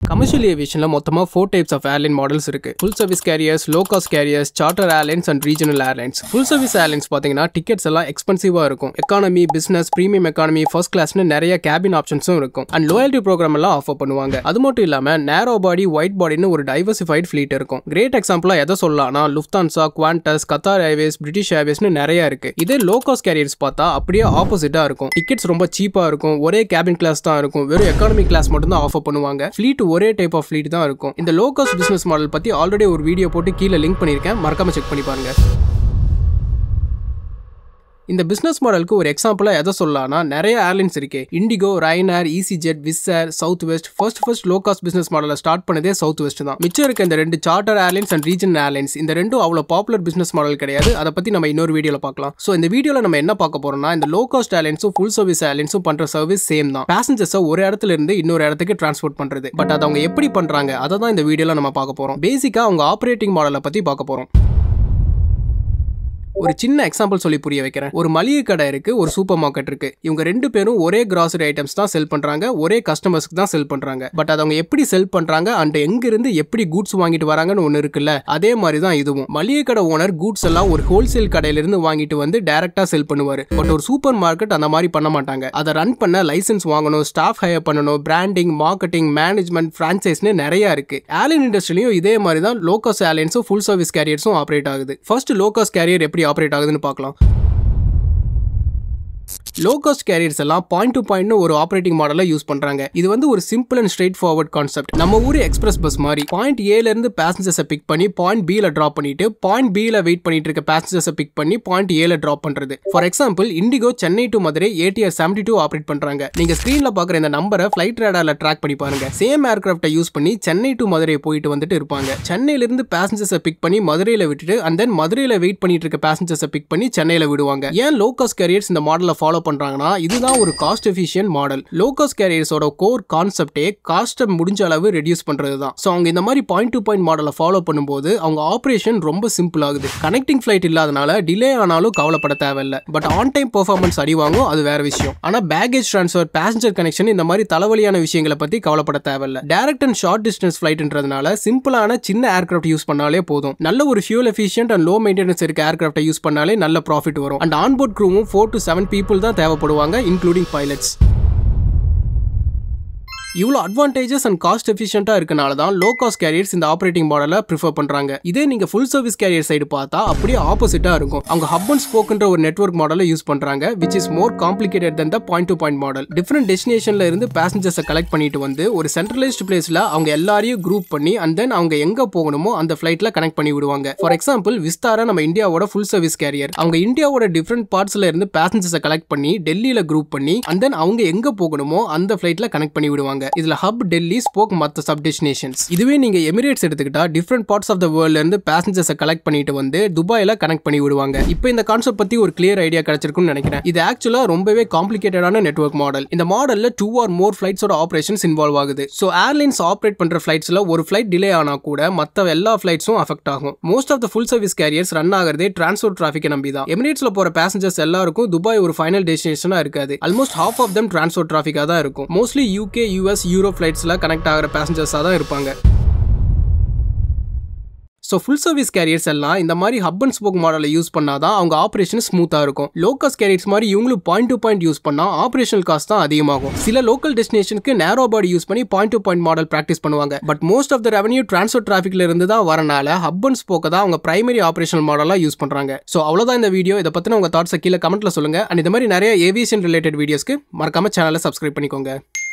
Commercial aviation la மொத்தமா 4 types of airline models இருக்கு. Full service carriers, low cost carriers, charter airlines and regional airlines. Full service airlines பாத்தீங்கன்னா tickets எல்லாம் எக்ஸ்பென்சிவா இருக்கும். Economy, business, premium economy, first கிளாஸ்னு நிறைய cabin ஆப்ஷன்ஸும் இருக்கும். அண்ட் லாயல்டி ப்ரோக்ராம் எல்லாம் ஆஃபர் பண்ணுவாங்க. அது மட்டும் இல்லாம நேரோ பாடி, ஒயிட் பாடின்னு ஒரு டைவர்சிஃபைட் ஃபிளீட் இருக்கும். கிரேட் எக்ஸாம்பிளா எதை சொல்லலாம்னா Lufthansa, Qantas, Qatar Airways, British ஏர்வேஸ்னு நிறைய இருக்கு. இதே லோ காஸ்ட் கேரியர்ஸ் பார்த்தா அப்படியே ஆப்போசிட்டா இருக்கும். டிக்கெட்ஸ் ரொம்ப சீப்பா இருக்கும். ஒரே கேபின் கிளாஸ் தான் இருக்கும். வெறும் எக்கானமி கிளாஸ் மட்டும் தான் ஆஃபர் பண்ணுவாங்க. ஃபிளீட் ஒரே டைப் ஆஃப் ஃபிளீட் தான் இருக்கும். இந்த லோ காஸ்ட் பிசினஸ் மாடல் பத்தி ஆல்ரெடி ஒரு வீடியோ போட்டு கீழே லிங்க் பண்ணிருக்கேன், மறக்காம செக் பண்ணி பாருங்க. இந்த பிசினஸ் மாடலுக்கு ஒரு எக்ஸாம்பிளா எதை சொல்லலாம்னா நிறைய ஏர்லைன்ஸ் இருக்கு. IndiGo, Ryanair, easyJet, Wizz Air, Southwest. First low cost business மாடலை ஸ்டார்ட் பண்ணதே சவுத் வெஸ்ட் தான். மிச்சம் இருக்க இந்த ரெண்டு charter airlines and regional airlines, இந்த ரெண்டும் அவ்வளவு பாப்புலர் பிசினஸ் மாடல் கிடையாது. அதை பத்தி நம்ம இன்னொரு வீடியோல பார்க்கலாம். சோ இந்த வீடியோல நம்ம என்ன பார்க்க போறோம்னா இந்த லோ காஸ்ட் ஏர்லைன்ஸும் ஃபுல் சர்வீஸ் ஏர்லைன்ஸும் பண்ற சர்வீஸ் சேம் தான். பேசஞ்சர்ஸை ஒரு இடத்துல இருந்து இன்னொரு இடத்துக்கு டிரான்ஸ்போர்ட் பண்றது. பட் அதை அவங்க எப்படி பண்றாங்க அதை தான் இந்த வீடியோல நம்ம பார்க்க போறோம். பேசிக்கா அவங்க ஆபரேட்டிங் மாடலை பத்தி பார்க்க போறோம். ஒரு சின்ன எக்ஸாம்பிள் சொல்லி புரிய வைக்கிறேன். ஒரு மளிகை கடை இருக்கு, ஒரு சூப்பர் மார்க்கெட் இருக்கு. இவங்க ரெண்டு பேரும் ஒரே கிராசரி ஐட்டம்ஸ் தான் செல் பண்றாங்க, ஒரே கஸ்டமர்ஸ்க்கு தான் செல் பண்றாங்க. பட் அதை அவங்க எப்படி செல் பண்றாங்க அண்ட் எங்க இருந்து எப்படி கூட்ஸ் வாங்கிட்டு வராங்கன்னு ஒன்னு இருக்குல்ல, அதே மாதிரி தான் இதுவும். மளிகை கடை ஓனர் கூட்ஸ் எல்லாம் ஒரு ஹோல்சேல் கடையில இருந்து வாங்கிட்டு வந்து டைரக்டா செல் பண்ணுவாரு. பட் ஒரு சூப்பர் மார்க்கெட் அந்த மாதிரி பண்ண மாட்டாங்க. அதை ரன் பண்ண லைசன்ஸ் வாங்கணும், ஸ்டாஃப் ஹையர் பண்ணணும், பிராண்டிங், மார்க்கெட்டிங், மேனேஜ்மெண்ட், பிரான்சைஸ்னு நிறைய இருக்கு. ஏர்லைன் இண்டஸ்ட்ரியிலும் இதே மாதிரி தான் லோ காஸ்ட் ஏர்லைன்ஸும் ஃபுல் சர்வீஸ் கேரியர்ஸும் ஆப்ரேட் ஆகுது. ஃபர்ஸ்ட் லோ காஸ்ட் கேரியர் எப்படி ஆப்ரேட் ஆகுதுன்னு பார்க்கலாம். லோ காஸ்ட் கேரியர்ஸ் எல்லாம் பாயிண்ட் டு பாயிண்ட் ஒரு ஆப்ரேட்டிங் மாடலை யூஸ் பண்றாங்க. இது வந்து ஒரு simple and straightforward concept. நம்ம ஊர் எக்ஸ்பிரஸ் பஸ் மாதிரி பாயிண்ட் ஏல இருந்து பேசஞ்சர்ஸை பிக் பண்ணி பாயிண்ட் பி ல டிராப் பண்ணிட்டு பாயிண்ட் பி ல வெயிட் பண்ணிட்டு இருக்க பேசஞ்சர்ஸை பிக் பண்ணி பாயிண்ட் ஏ ல டிராப் பண்றது. For example IndiGo Chennai to Madurai ATR 72 operate பண்றாங்க. நீங்க ஸ்கிரீன்ல பாக்குற இந்த நம்பரை ஃபிளைட் ரேடார்ல ட்ராக் பண்ணி பாருங்க. சேம் ஏர்கிராஃப்டை யூஸ் பண்ணி சென்னை டு மதுரை போயிட்டு வந்துட்டு இருப்பாங்க. சென்னையில இருந்து பேசஞ்சர்ஸை பிக் பண்ணி மதுரையில விட்டுட்டு அண்ட் தென் மதுரையில வெயிட் பண்ணிட்டு இருக்க பேசஞ்சர்ஸை பிக் பண்ணி சென்னையில விடுவாங்க. ஏன் லோ காஸ்ட் கேரியர்ஸ் இந்த மாடலை ஃபாலோ பண்றாங்கன்னா இதுதான் ஒரு cost efficient model. Low cost கேரியர்ஸோட கோர் கான்செப்டே காஸ்ட்டை முடிஞ்ச அளவு ரெடியூஸ் பண்றது தான். சோ அவங்க இந்த மாதிரி பாயிண்ட் டு பாயிண்ட் மாடலை ஃபாலோ பண்ணும்போது அவங்க ஆபரேஷன் ரொம்ப சிம்பிள் ஆகுது. கனெக்டிங் ஃபிளைட் இல்லாதனால டிலே ஆனாலும் கவலைப்பட தேவையில்லை. பட் ஆன் டைம் பெர்ஃபார்மன்ஸ் அடி வாங்கும், அது வேற விஷயம். ஆனா பேக்கேஜ் டிரான்ஸ்ஃபர், பேசஞ்சர் கனெக்ஷன் இந்த மாதிரி தலைவலியான விஷயங்களை பத்தி கவலைப்பட தேவையில்லை. டைரக்ட் அண்ட் ஷார்ட் டிஸ்டன்ஸ் ஃபிளைட்ன்றதுனால சிம்பிளான சின்ன ஏர்கிராஃப்ட் யூஸ் பண்ணாலே போதும். நல்ல ஒரு fuel efficient and low maintenance இருக்க ஏர்கிராஃப்டை யூஸ் பண்ணாலே நல்ல ப்ராஃபிட் வரும். அண்ட் ஆன்போர்ட் க்ரூவும் 4 to 7 people தான் தேவைப்படுவாங்க, including pilots. இவ்வளோ அட்வான்டேஜஸ் அண்ட் காஸ்ட் எஃபிஷியன்ட்டா இருக்கனால தான் லோ காஸ்ட் கேரியர்ஸ் இந்த ஆப்ரேட்டிங் மாடலை ப்ரிஃபர் பண்றாங்க. இதே நீங்க ஃபுல் சர்வீஸ் கேரியர் சைடு பார்த்தா அப்படியே ஆப்போசிட்டா இருக்கும். அவங்க ஹப் அண்ட் ஸ்போக்ன்ற ஒரு நெட்வொர்க் மாடலை யூஸ் பண்றாங்க, which is more complicated than the point to point model. Different டெஸ்டினேஷன்ல இருந்து பேசஞ்சர்ஸை கலெக்ட் பண்ணிட்டு வந்து ஒரு சென்ட்ரலைஸ்ட் பிளேஸ்ல அவங்க எல்லாரையும் குரூப் பண்ணி அண்ட் தென் அவங்க எங்க போகணுமோ அந்த ஃபிளைட்ல கனெக்ட் பண்ணி விடுவாங்க. ஃபார் எக்ஸாம்பிள் விஸ்தாரா நம்ம இந்தியாவோட ஃபுல் சர்வீஸ் கேரியர். அவங்க இந்தியாவோட டிஃபரெண்ட் பார்ட்ஸ்ல இருந்து பேசஞ்சர்ஸை கலெக்ட் பண்ணி டெல்லியில குரூப் பண்ணி அண்ட் தென் அவங்க எங்க போகணுமோ அந்த ஃபிளைட்ல கனெக்ட் பண்ணி விடுவாங்க. இதுல ஹப், டெல்லி, ஸ்போக், மத்த சப் டெஸ்டினேஷன்ஸ். இதுவே நீங்க எமிரேட்ஸ் எடுத்துக்கிட்டா டிஃபரெண்ட் பார்ட்ஸ் ஆஃப் த வேர்ல்ட்ல இருந்து பேசஞ்சர்ஸை கலெக்ட் பண்ணிட்டு வந்து துபாயில கனெக்ட் பண்ணி விடுவாங்க. இப்போ இந்த கான்செப்ட் பத்தி ஒரு கிளியர் ஐடியா கிடைச்சிருக்கும்னு நினைக்கிறேன். இது ஆக்சுவலா ரொம்பவே காம்ப்ளிகேட்டடான நெட்வொர்க் மாடல். இந்த மாடல்ல 2 or more ஃபிளைட்ஸோட ஆபரேஷன்ஸ் இன்வால்வ் ஆகுது. சோ ஏர்லைன்ஸ் ஆப்ரேட் பண்ற ஃபிளைட்ஸ்ல ஒரு ஃபிளைட் டிலே ஆனா கூட மத்த எல்லா ஃபிளைட்ஸும் அஃபெக்ட் ஆகும். Most of the full service carriers run ஆகிறதே டிரான்ஸ்போர்ட் டிராஃபிக்கை நம்பி தான். எமிரேட்ஸ்ல போற பேசஞ்சர்ஸ் எல்லாருக்கும் துபாய் ஒரு ஃபைனல் டெஸ்டினேஷனா இருக்காது. Almost half of them transport டிராஃபிக்கா தான் இருக்கும். மோஸ்ட்லி UK, US, யூரோப் ஃபிளைட்ஸ்ல கனெக்ட் ஆகிற பேசஞ்சர்ஸா தான் இருப்பாங்க. ஸோ ஃபுல் சர்வீஸ் கேரியர்ஸ் எல்லாம் இந்த மாதிரி ஹப் அண்ட் ஸ்போக் மாடலை யூஸ் பண்ணாதான் அவங்க ஆப்ரேஷன் ஸ்மூத்தா இருக்கும். லோ காஸ்ட் கேரியர்ஸ் மாதிரி இவங்களும் பாயிண்ட் டு பாயிண்ட் யூஸ் பண்ணா ஆப்ரேஷனல் காஸ்ட் தான் அதிகமாகும். சில லோக்கல் டெஸ்டினேஷனுக்கு நேரோ பாடி யூஸ் பண்ணி point to point model practice பண்ணுவாங்க. But most of the revenue transport டிராஃபிக்ல இருந்து தான் வரனால ஹப் அண்ட் ஸ்போக்கை தான் அவங்க பிரைமரி ஆப்ரேஷனல் மாடலா யூஸ் பண்றாங்க. ஸோ அவ்வளவுதான் இந்த வீடியோ. இதை பத்தின உங்க தாட்ஸை கீழே கமெண்ட்ல சொல்லுங்க. அண்ட் இந்த மாதிரி நிறைய ஏவியேஷன் ரிலேட்டட் வீடியோஸ்க்கு மறக்காம சேனலை சப்ஸ்கிரைப் பண்ணிக்கோங்க.